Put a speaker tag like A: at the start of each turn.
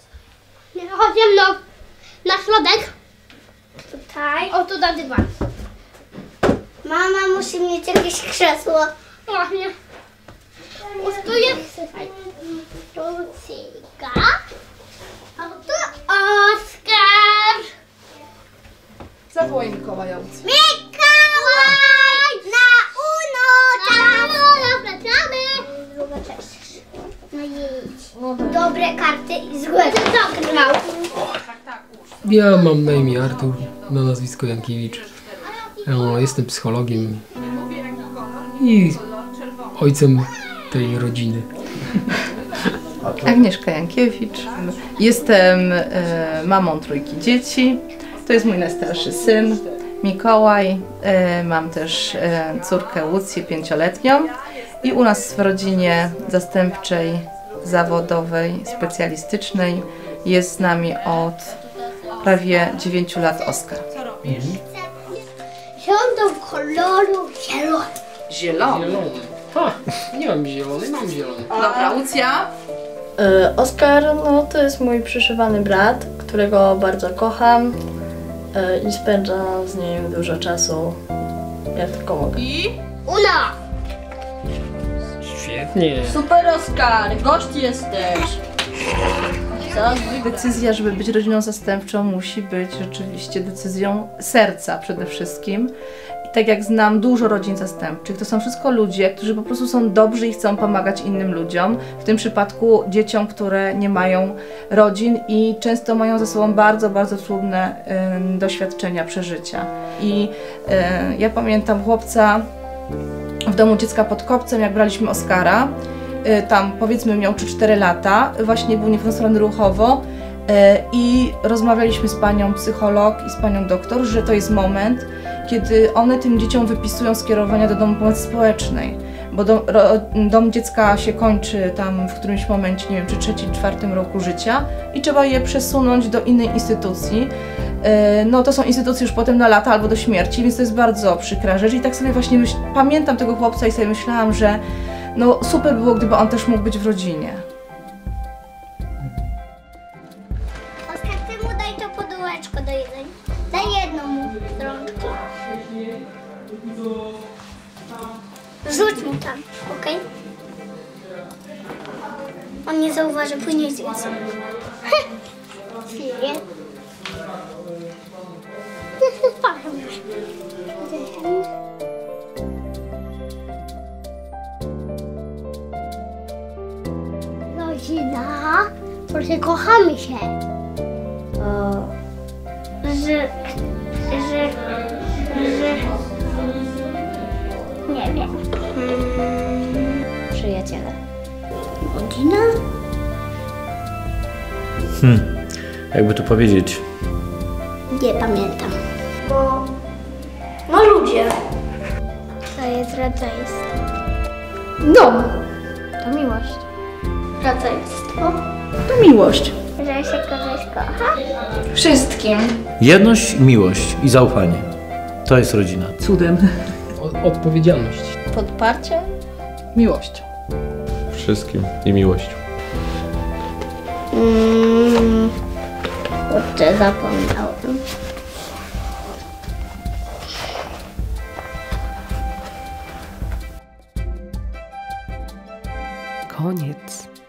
A: Chodźmy na środek.
B: Tutaj.
A: O, tu na dywan.
B: Mama musi mieć jakieś krzesło.
A: Właśnie. Tu jest Lucyka. A tu Oskar.
C: Zawołaj Mikołajowcy.
B: Mikołaj! Na uno!
A: Wracamy.
B: Druga część. No jedź. Dobre karty i złe.
D: Ja mam na imię Artur, na nazwisko Jankiewicz. Jestem psychologiem i ojcem tej rodziny.
C: Agnieszka Jankiewicz. Jestem mamą trójki dzieci. To jest mój najstarszy syn, Mikołaj. Mam też córkę Łucję, 5-letnią. I u nas w rodzinie zastępczej, zawodowej, specjalistycznej jest z nami od prawie 9 lat Oskar.
B: Rządą koloru zielony.
C: Zielony.
D: Zielony. Ha, nie mam zielony, mam zielony.
C: Dobra, Łucja.
E: Oskar, no to jest mój przyszywany brat, którego bardzo kocham i spędzam z nim dużo czasu, jak tylko mogę.
C: I
A: Una.
D: Świetnie.
E: Super Oskar, gość jesteś!
C: decyzja, żeby być rodziną zastępczą, musi być rzeczywiście decyzją serca przede wszystkim. I tak jak znam dużo rodzin zastępczych, to są wszystko ludzie, którzy po prostu są dobrzy i chcą pomagać innym ludziom. W tym przypadku dzieciom, które nie mają rodzin i często mają ze sobą bardzo, bardzo trudne doświadczenia, przeżycia. I ja pamiętam chłopca w domu dziecka pod Kopcem, jak braliśmy Oskara. Tam powiedzmy miał 3-4 lata, właśnie był niepełnosprawny ruchowo i rozmawialiśmy z panią psycholog i z panią doktor, że to jest moment, kiedy one tym dzieciom wypisują skierowania do domu pomocy społecznej, bo dom dziecka się kończy tam w którymś momencie, nie wiem, czy 3-4 roku życia i trzeba je przesunąć do innej instytucji. No to są instytucje już potem na lata albo do śmierci, więc to jest bardzo przykra rzecz i tak sobie właśnie pamiętam tego chłopca i sobie myślałam, że no super było, gdyby on też mógł być w rodzinie.
B: Oskar, ty mu daj to pudełeczko do jedzenia. Daj jedną mu z rączki. Rzuć mu tam, okej? On nie zauważy, później zje sobie. Zje.
A: Rodzina, proszę, kochamy się.
B: Że... Nie wiem.
E: Przyjaciele.
B: Rodzina?
F: Jakby to powiedzieć?
B: Nie pamiętam. No ludzie. To jest rodzeństwo.
A: Dom.
B: To miłość. Rodzeństwo.
C: To miłość.
B: Że się kogoś kocha.
C: Wszystkim.
F: Jedność, miłość i zaufanie. To jest rodzina.
C: Cudem.
D: Odpowiedzialność.
E: Podparcie?
C: Miłość.
G: Wszystkim i miłością.
B: Kurczę, zapomniałem.
H: Koniec.